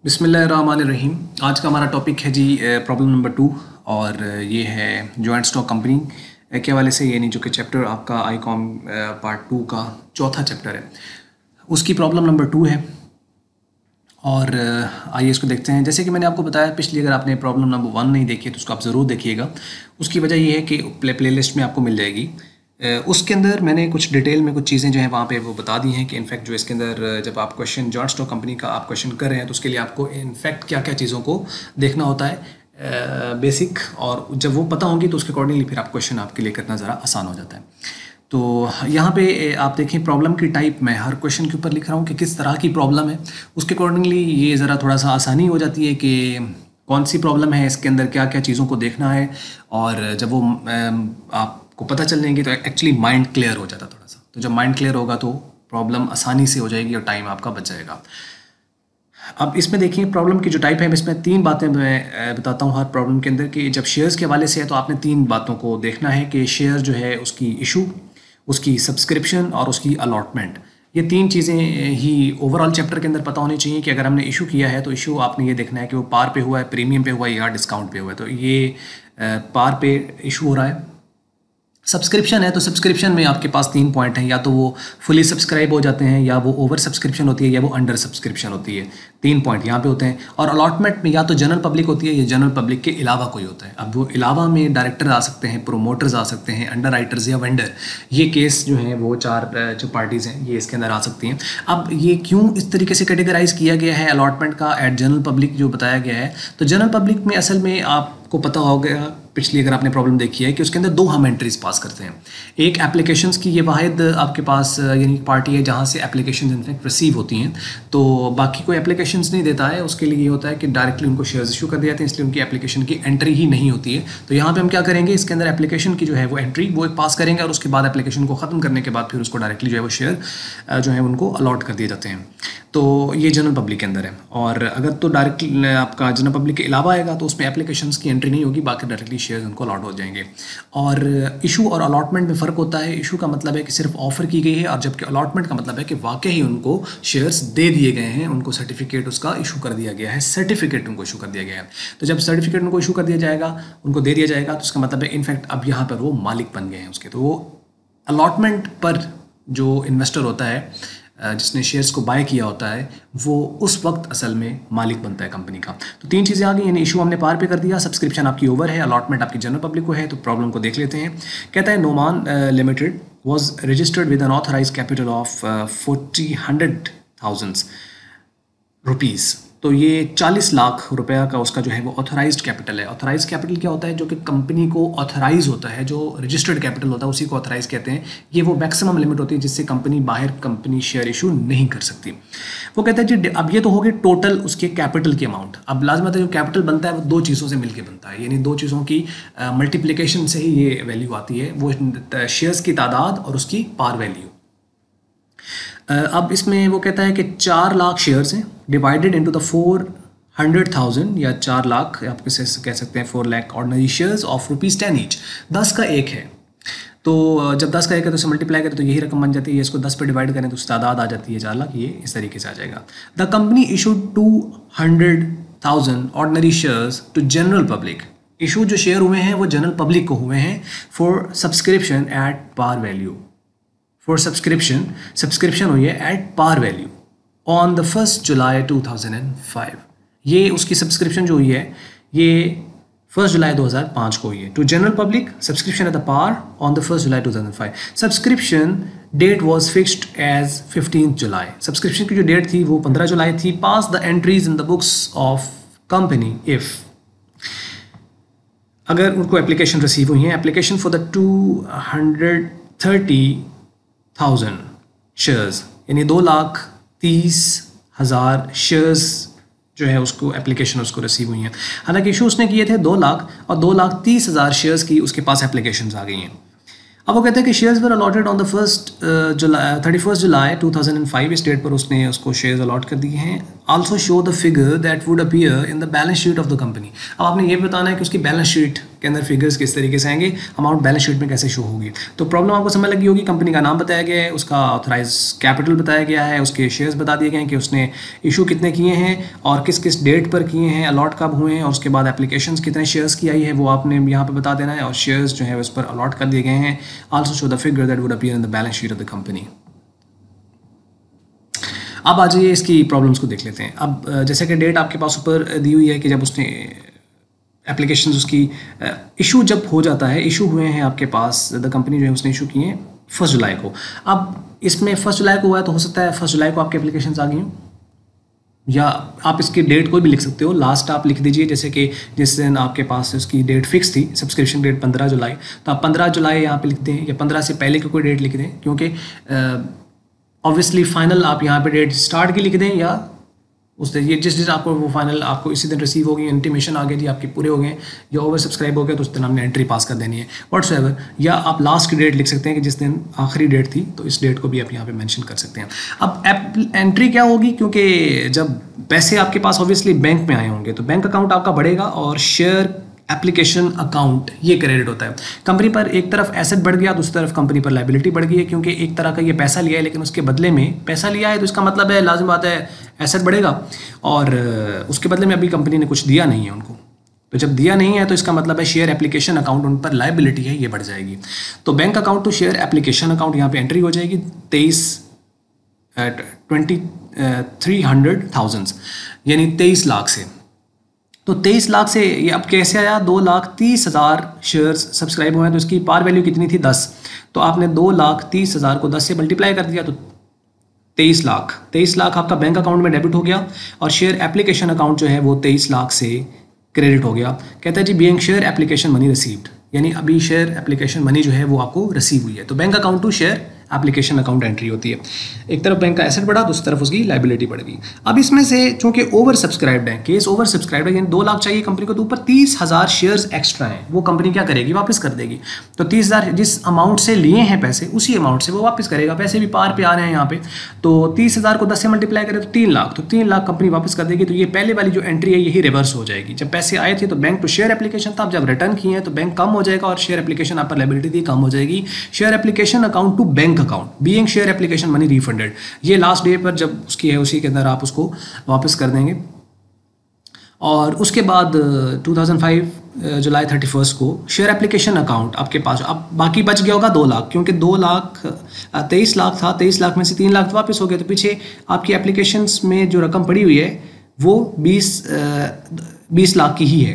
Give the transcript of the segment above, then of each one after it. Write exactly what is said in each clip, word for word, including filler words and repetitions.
बिस्मिल्लाहिर्रहमानिर्रहीम। आज का हमारा टॉपिक है जी प्रॉब्लम नंबर टू, और ये है जॉइंट स्टॉक कंपनी के हवाले से, यानी जो कि चैप्टर आपका आई कॉम पार्ट टू का चौथा चैप्टर है, उसकी प्रॉब्लम नंबर टू है। और आइए इसको देखते हैं। जैसे कि मैंने आपको बताया पिछली, अगर आपने प्रॉब्लम नंबर वन नहीं देखी तो उसको आप ज़रूर देखिएगा। उसकी वजह ये है कि प्ले प्ले लिस्ट में आपको मिल जाएगी। उसके अंदर मैंने कुछ डिटेल में कुछ चीज़ें जो हैं वहाँ पे वो बता दी हैं कि इनफैक्ट जो इसके अंदर जब आप क्वेश्चन जॉइंट स्टॉक कंपनी का आप क्वेश्चन कर रहे हैं तो उसके लिए आपको इनफैक्ट क्या क्या चीज़ों को देखना होता है बेसिक, और जब वो पता होंगी तो उसके अकॉर्डिंगली फिर आप क्वेश्चन आपके लिए करना ज़रा आसान हो जाता है। तो यहाँ पे आप देखें प्रॉब्लम की टाइप मैं हर क्वेश्चन के ऊपर लिख रहा हूँ कि किस तरह की प्रॉब्लम है, उसके अकॉर्डिंगली ये ज़रा थोड़ा सा आसानी हो जाती है कि कौन सी प्रॉब्लम है, इसके अंदर क्या क्या चीज़ों को देखना है। और जब वो आपको पता चल जाएंगी तो एक्चुअली माइंड क्लियर हो जाता थोड़ा सा। तो जब माइंड क्लियर होगा तो प्रॉब्लम आसानी से हो जाएगी और टाइम आपका बच जाएगा। अब इसमें देखिए प्रॉब्लम की जो टाइप है, इसमें तीन बातें मैं बताता हूँ हर प्रॉब्लम के अंदर कि जब शेयर्स के हवाले से है तो आपने तीन बातों को देखना है कि शेयर जो है उसकी इशू, उसकी सब्सक्रिप्शन और उसकी अलॉटमेंट। ये तीन चीज़ें ही ओवरऑल चैप्टर के अंदर पता होनी चाहिए कि अगर हमने इशू किया है तो इशू आपने ये देखना है कि वो पार पे हुआ है, प्रीमियम पे हुआ है या डिस्काउंट पे हुआ है। तो ये पार पे इशू हो रहा है। सब्सक्रिप्शन है तो सब्सक्रिप्शन में आपके पास तीन पॉइंट हैं, या तो वो फुली सब्सक्राइब हो जाते हैं, या वो ओवर सब्सक्रिप्शन होती है, या वो अंडर सब्सक्रिप्शन होती है। तीन पॉइंट यहाँ पे होते हैं। और अलॉटमेंट में या तो जनरल पब्लिक होती है या जनरल पब्लिक के अलावा कोई होता है। अब वो अलावा में डायरेक्टर आ सकते हैं, प्रोमोटर्स आ सकते हैं, अंडर राइटर्स या वेंडर। ये केस जो है वो चार जो पार्टीज़ हैं ये इसके अंदर आ सकती हैं। अब ये क्यों इस तरीके से कैटेगराइज किया गया है अलॉटमेंट का एट जनरल पब्लिक जो बताया गया है, तो जनरल पब्लिक में असल में आपको पता होगा पिछली अगर आपने प्रॉब्लम देखी है कि उसके अंदर दो हम एंट्रीज पास करते हैं। एक एप्लीकेशंस की, ये वाहिद आपके पास यानी पार्टी है जहाँ से एप्लीकेशंस इनफैक्ट रिसीव होती हैं। तो बाकी कोई एप्लीकेशंस नहीं देता है, उसके लिए ये होता है कि डायरेक्टली उनको शेयर्स इशू कर दिए जाते हैं, इसलिए उनकी एप्लीकेशन की एंट्री ही नहीं होती है। तो यहाँ पे हम क्या करेंगे, इसके अंदर एप्लीकेशन की जो है वो एंट्री वो पास करेंगे, और उसके बाद एप्लीकेशन को ख़त्म करने के बाद फिर उसको डायरेक्टली जो है वो शेयर जो है उनको अलॉट कर दिए जाते हैं। तो ये जनरल पब्लिक के अंदर है। और अगर तो डायरेक्टली आपका जनरल पब्लिक के अलावा आएगा तो उसमें एप्लीकेशंस की एंट्री नहीं होगी, बाकी डायरेक्टली शेयर्स उनको अलॉट हो जाएंगे। और इशू और अलॉटमेंट में फ़र्क होता है। इशू का मतलब है कि सिर्फ ऑफर की गई है, और जबकि अलॉटमेंट का मतलब है कि वाकई ही उनको शेयर्स दे दिए गए हैं, उनको सर्टिफिकेट उसका इशू कर दिया गया है, सर्टिफिकेट उनको इशू कर दिया गया है। तो जब सर्टिफिकेट उनको इशू कर दिया जाएगा, उनको दे दिया जाएगा, तो उसका मतलब है इनफैक्ट अब यहाँ पर वो मालिक बन गए हैं उसके। तो वो अलॉटमेंट पर जो इन्वेस्टर होता है जिसने शेयर्स को बाय किया होता है, वो उस वक्त असल में मालिक बनता है कंपनी का। तो तीन चीज़ें आ गई, यानी इशू हमने पार पे कर दिया, सब्सक्रिप्शन आपकी ओवर है, अलॉटमेंट आपकी जनरल पब्लिक को है। तो प्रॉब्लम को देख लेते हैं। कहता है Noman limited was registered with an authorise capital of forty hundred thousands rupees. तो ये चालीस लाख रुपया का उसका जो है वो ऑथराइज्ड कैपिटल है। ऑथराइज्ड कैपिटल क्या होता है, जो कि कंपनी को ऑथराइज होता है, जो रजिस्टर्ड कैपिटल होता है उसी को ऑथराइज कहते हैं। ये वो मैक्सिमम लिमिट होती है जिससे कंपनी बाहर कंपनी शेयर इशू नहीं कर सकती। वो कहता है जी अब ये तो हो गए टोटल उसके कैपिटल की अमाउंट। अब लाजमत है जो कैपिटल बनता है वो दो चीज़ों से मिलकर बनता है, यानी दो चीज़ों की मल्टीप्लिकेशन से ही ये वैल्यू आती है, वो शेयर्स की तादाद और उसकी पार वैल्यू। अब इसमें वो कहता है कि चार लाख शेयर्स हैं divided into the four hundred thousand, या चार लाख आप किसे कह सकते हैं four lakh ordinary shares of rupees ten each. दस का एक है, तो जब दस का एक है तो इसे मल्टीप्लाई करें तो यही रकम बन जाती है। इसको दस पे डिवाइड करें तो उसकी तादाद आ जाती है चार लाख। ये इस तरीके से आ जाएगा। The company issued two hundred thousand ordinary shares to general public. Issue जो शेयर हुए हैं वो जनरल पब्लिक को हुए हैं for subscription at par value. For subscription subscription हुई है at par value on the first July two thousand and five. ये उसकी सब्सक्रिप्शन जो हुई है ये फर्स्ट जुलाई दो हज़ार पाँच को हुई है। To general public subscription at the par on the first July two thousand five. Subscription date was fixed as fifteen July. Subscription की जो डेट थी वो पंद्रह जुलाई थी। Pass the entries in the books of company if, अगर उनको application receive हुई है, application for the two hundred thirty thousand shares, यानी दो लाख तीस हज़ार शेयर्स जो है उसको एप्लीकेशन उसको रिसीव हुई हैं। हालांकि इशू उसने किए थे दो लाख और दो लाख तीस हज़ार शेयर्स की उसके पास एप्लीकेशंस आ गई हैं। अब वो कहते हैं कि shares were allotted on the first July thirty first July two thousand and five, इस डेट पर उसने उसको शेयर्स अलॉट कर दिए हैं। Also show the figure that would appear in the balance sheet of the company. अब आपने ये बताना है कि उसकी बैलेंस शीट के अंदर फिगर्स किस तरीके से आएंगे, अमाउंट बैलेंस शीट में कैसे शो होगी। तो प्रॉब्लम आपको समझ लगी होगी, कंपनी का नाम बताया गया है, उसका ऑथराइज कैपिटल बताया गया है, उसके शेयर्स बता दिए गए हैं कि उसने इशू कितने किए हैं और किस किस डेट पर किए हैं, अलॉट कब हुए हैं, और उसके बाद एप्लीकेशंस कितने शेयर्स की आई है वो आपने यहाँ पे बता देना है, और शेयर्स जो है उस पर अलॉट कर दिए गए हैं। Also show the figure that would appear in the balance sheet of the company. अब आ जाइए इसकी प्रॉब्लम्स को देख लेते हैं। अब जैसे कि डेट आपके पास ऊपर दी हुई है कि जब उसने एप्लीकेशंस उसकी इशू जब हो जाता है, इशू हुए हैं आपके पास, द कंपनी जो है उसने इशू किए हैं फर्स्ट जुलाई को। अब इसमें फर्स्ट जुलाई को हुआ है तो हो सकता है फर्स्ट जुलाई को आपके एप्लीकेशंस आ गई हों, या आप इसकी डेट कोई भी लिख सकते हो, लास्ट आप लिख दीजिए, जैसे कि जिस दिन आपके पास उसकी डेट फिक्स थी, सब्सक्रिप्शन डेट पंद्रह जुलाई, तो आप पंद्रह जुलाई यहाँ पे लिख दें, या पंद्रह से पहले की कोई डेट लिख दें, क्योंकि ऑब्वियसली फाइनल आप यहाँ पे डेट स्टार्ट की लिख दें, या उस दिन ये जिस दिन आपको वो फाइनल आपको इसी दिन रिसीव होगी, इंटीमेशन आ गई जी आपके पूरे हो गए, या ओवर सब्सक्राइब हो गया तो उस दिन आपने एंट्री पास कर देनी है व्हाट्सएवर, या आप लास्ट की डेट लिख सकते हैं कि जिस दिन आखिरी डेट थी, तो इस डेट को भी आप यहाँ पे मेंशन कर सकते हैं। अब एप एंट्री क्या होगी, क्योंकि जब पैसे आपके पास ऑब्वियसली बैंक में आए होंगे तो बैंक अकाउंट आपका बढ़ेगा और शेयर एप्लीकेशन अकाउंट ये क्रेडिट होता है। कंपनी पर एक तरफ एसेट बढ़ गया, दूसरी तरफ कंपनी पर लायबिलिटी बढ़ गई है, क्योंकि एक तरह का ये पैसा लिया है लेकिन उसके बदले में पैसा लिया है, तो इसका मतलब है लाजिम बात है एसेट बढ़ेगा, और उसके बदले में अभी कंपनी ने कुछ दिया नहीं है उनको, तो जब दिया नहीं है तो इसका मतलब है शेयर एप्लीकेशन अकाउंट उन पर लायबिलिटी है, ये बढ़ जाएगी। तो bank account to share application account यहाँ पे एंट्री हो जाएगी तेईस ट्वेंटी थ्री हंड्रेड थाउजेंड यानी तेईस लाख से। तो तेईस लाख से ये अब कैसे आया, दो लाख तीस हज़ार शेयर्स सब्सक्राइब हुए हैं, तो इसकी पार वैल्यू कितनी थी दस, तो आपने दो लाख तीस हज़ार को दस से मल्टीप्लाई कर दिया, तो तेईस लाख तेईस लाख आपका बैंक अकाउंट में डेबिट हो गया, और शेयर एप्लीकेशन अकाउंट जो है वो तेईस लाख से क्रेडिट हो गया। कहता है जी being share application money received, यानी अभी शेयर एप्लीकेशन मनी जो है वो आपको रिसीव हुई है। तो bank account to share application account entry होती है, एक तरफ बैंक का एसेट बढ़ा, दूसरी तरफ उसकी लायबिलिटी बढ़ गई। अब इसमें से चूंकि ओवर सब्सक्राइब्ड है, केस ओवर सब्सक्राइब्ड है, यानी दो लाख चाहिए कंपनी को, तो ऊपर तीस हज़ार शेयर्स एक्स्ट्रा हैं, वो कंपनी क्या करेगी, वापस कर देगी। तो तीस हज़ार जिस अमाउंट से लिए हैं पैसे, उसी अमाउंट से वो वापस करेगा, पैसे भी पार पे आ रहे हैं यहाँ पे, तो तीस हज़ार को दस से मल्टीप्लाई करें तो तीन लाख, तो तीन लाख कंपनी वापस कर देगी। तो ये पहले वाली जो एंट्री है यही रिवर्स हो जाएगी। जब पैसे आए थे तो बैंक टू शेयर एप्लीकेशन था, अब जब रिटर्न किए हैं तो बैंक कम हो जाएगा और शेयर एप्लीकेशन आप पर लायबिलिटी थी कम हो जाएगी। Share application account to bank account being share application money refunded, ये लास्ट डे पर जब उसकी है उसी के अंदर आप उसको वापस कर देंगे। और उसके बाद two thousand five July thirty first को शेयर एप्लीकेशन अकाउंट आपके पास, अब बाकी बच गया होगा दो लाख, क्योंकि दो लाख तेईस लाख था, तेईस लाख में से तीन लाख तो वापस हो गए, तो पीछे आपकी एप्लीकेशंस में जो रकम पड़ी हुई है वो बीस बीस लाख की ही है।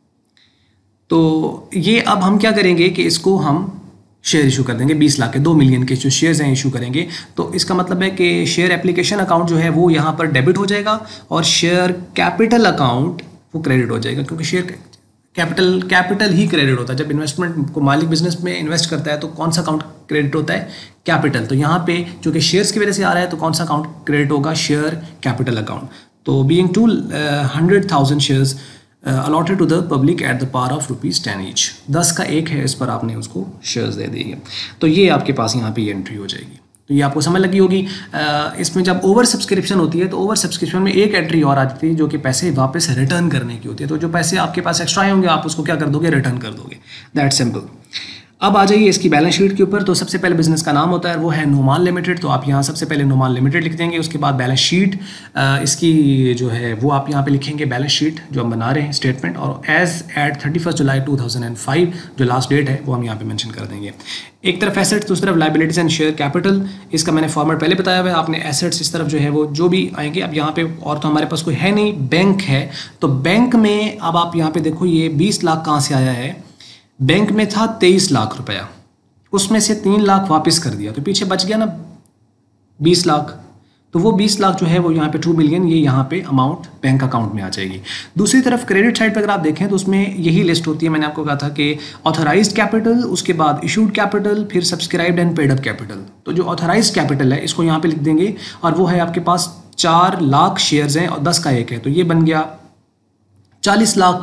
तो ये अब हम क्या करेंगे कि इसको हम शेयर इशू कर देंगे बीस लाख के, दो मिलियन के जो शेयर्स हैं इशू करेंगे। तो इसका मतलब है कि शेयर एप्लीकेशन अकाउंट जो है वो यहाँ पर डेबिट हो जाएगा और शेयर कैपिटल अकाउंट वो क्रेडिट हो जाएगा, क्योंकि शेयर कैपिटल कैपिटल ही क्रेडिट होता है। जब इन्वेस्टमेंट को मालिक बिजनेस में इन्वेस्ट करता है तो कौन सा अकाउंट क्रेडिट होता है, कैपिटल। तो यहाँ पे चूँकि शेयर्स की वजह से आ रहा है तो कौन सा अकाउंट क्रेडिट होगा, शेयर कैपिटल अकाउंट। तो being two hundred thousand shares allotted to the public at the power of rupees ten each, दस का एक है, इस पर आपने उसको शेयर्स दे दिए। तो ये आपके पास यहाँ पे ये एंट्री हो जाएगी। तो ये आपको समझ लगी होगी। इसमें जब ओवर सब्सक्रिप्शन होती है तो ओवर सब्सक्रिप्शन में एक एंट्री और आ जाती है जो कि पैसे वापस रिटर्न करने की होती है। तो जो पैसे आपके पास एक्स्ट्रा होंगे आप उसको क्या कर दोगे, रिटर्न कर दोगे, दैट सिंपल। अब आ जाइए इसकी बैलेंस शीट के ऊपर। तो सबसे पहले बिजनेस का नाम होता है वो है नोमान लिमिटेड, तो आप यहाँ सबसे पहले नोमान लिमिटेड लिख देंगे। उसके बाद बैलेंस शीट इसकी जो है वो आप यहाँ पे लिखेंगे, बैलेंस शीट जो हम बना रहे हैं स्टेटमेंट, और as at thirty first July two thousand and five जो लास्ट डेट है वो हम यहाँ पे मेंशन कर देंगे। एक तरफ एसेट्स, दूसरी तरफ लायबिलिटीज एंड शेयर कैपिटल। इसका मैंने फॉर्मेट पहले बताया हुआ है, आपने एसेट्स इस तरफ जो है वो जो भी आएंगे। अब यहाँ पे और तो हमारे पास कोई है नहीं, बैंक है, तो बैंक में अब आप यहाँ पे देखो ये बीस लाख कहाँ से आया है, बैंक में था तेईस लाख रुपया, उसमें से तीन लाख वापस कर दिया, तो पीछे बच गया ना बीस लाख। तो वो बीस लाख जो है वो यहाँ पे टू मिलियन ये यहाँ पे अमाउंट बैंक अकाउंट में आ जाएगी। दूसरी तरफ क्रेडिट साइड पर अगर आप देखें तो उसमें यही लिस्ट होती है, मैंने आपको कहा था कि ऑथराइज्ड कैपिटल, उसके बाद इशूड कैपिटल, फिर subscribed and paid up capital. तो जो ऑथराइज्ड कैपिटल है इसको यहाँ पे लिख देंगे, और वो है आपके पास चार लाख शेयर्स हैं और दस का एक है, तो ये बन गया चालीस लाख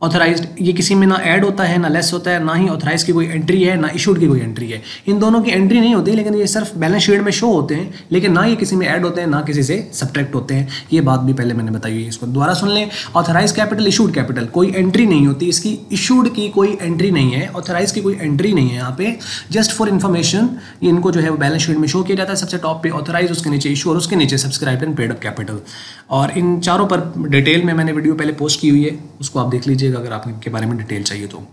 ऑथराइज्ड ये किसी में ना ऐड होता है ना लेस होता है, ना ही ऑथराइज की कोई एंट्री है ना इशूड की कोई एंट्री है। इन दोनों की एंट्री नहीं होती, लेकिन ये सिर्फ बैलेंस शीट में शो होते हैं, लेकिन ना ये किसी में ऐड होते हैं ना किसी से सब्ट्रैक्ट होते हैं। ये बात भी पहले मैंने बताई हुई है, इसको दोबारा सुन लें। ऑथराइज कैपिटल, इशूड कैपिटल, कोई एंट्री नहीं होती इसकी, इशूड की कोई एंट्री नहीं है, ऑथराइज की कोई एंट्री नहीं है यहाँ पे। जस्ट फॉर इन्फॉर्मेशन इनको जो है वो बैलेंस शीट में शो किया जाता है। सबसे टॉप पे ऑथराइज, उसके नीचे इशू और उसके नीचे subscribed and paid up capital. और इन चारों पर डिटेल में मैंने वीडियो पहले पोस्ट की हुई है, उसको आप देख लीजिएगा अगर आप इनके बारे में डिटेल चाहिए तो।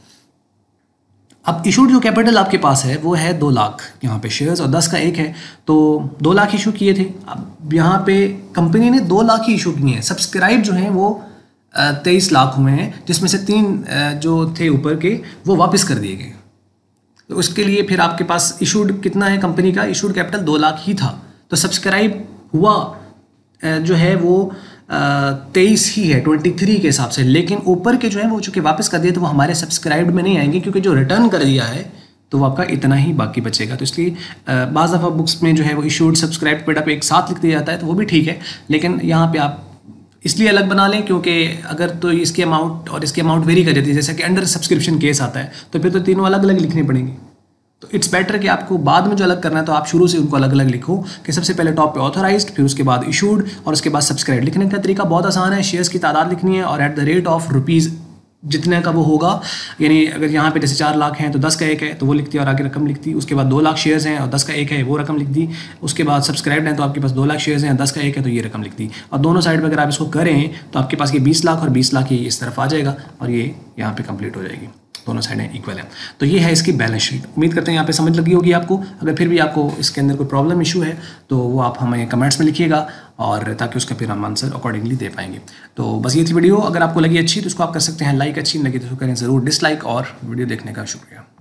अब इशूड जो कैपिटल आपके पास है वो है दो लाख यहाँ पे शेयर्स और दस का एक है, तो दो लाख इशू किए थे। अब यहाँ पे कंपनी ने दो लाख ही इशू किए हैं। सब्सक्राइब जो हैं वो तेईस लाख हुए हैं, जिसमें से तीन जो थे ऊपर के वो वापस कर दिए गए। तो उसके लिए फिर आपके पास इशूड कितना है कंपनी का, इशूड कैपिटल दो लाख ही था, तो सब्सक्राइब हुआ जो है वो तेईस ही है ट्वेंटी थ्री के हिसाब से। लेकिन ऊपर के जो है वो चूँकि वापस कर दिए तो वो हमारे सब्सक्राइब्ड में नहीं आएंगे, क्योंकि जो रिटर्न कर दिया है तो वो आपका इतना ही बाकी बचेगा। तो इसलिए बाज़ दफ़ा बुक्स में जो है वो इशूड सब्सक्राइब पेड अप एक साथ लिख दिया जाता है, तो वो भी ठीक है, लेकिन यहाँ पे आप इसलिए अलग बना लें क्योंकि अगर तो इसकी अमाउंट और इसकी अमाउंट वेरी कर जाती है, जैसे कि अंडर सब्सक्रिप्शन केस आता है, तो फिर तो तीनों अलग अलग लिखने पड़ेंगे। तो इट्स बेटर कि आपको बाद में जो अलग करना है तो आप शुरू से उनको अलग अलग लिखो, कि सबसे पहले टॉप पे ऑथराइज्ड, फिर उसके बाद इशूड और उसके बाद सब्सक्राइब। लिखने का तरीका बहुत आसान है, शेयर्स की तादाद लिखनी है और at the rate of rupees जितने का वो होगा, यानी अगर यहाँ पे जैसे चार लाख हैं तो दस का एक है तो वो लिखती है और आगे रकम लिखती। उसके बाद दो लाख शेयर्स हैं और दस का एक है वो रकम लिख दी। उसके बाद सब्सक्राइब्ड हैं तो आपके पास दो लाख शेयर्स हैं, दस का एक है तो ये रकम लिख दी। और दोनों साइड में अगर आप इसको करें तो आपके पास ये बीस लाख और बीस लाख ये इस तरफ आ जाएगा और ये यहाँ पे कंप्लीट हो जाएगी, दोनों साइडें इक्वल हैं। तो ये है इसकी बैलेंस शीट। उम्मीद करते हैं यहाँ पे समझ लगी होगी आपको। अगर फिर भी आपको इसके अंदर कोई प्रॉब्लम इशू है तो वो आप हमें कमेंट्स में लिखिएगा, और ताकि उसका फिर हम आंसर अकॉर्डिंगली दे पाएंगे। तो बस ये थी वीडियो। अगर आपको लगी अच्छी तो उसको आप कर सकते हैं लाइक, अच्छी नहीं लगी तो उसको करें ज़रूर डिसलाइक, और वीडियो देखने का शुक्रिया।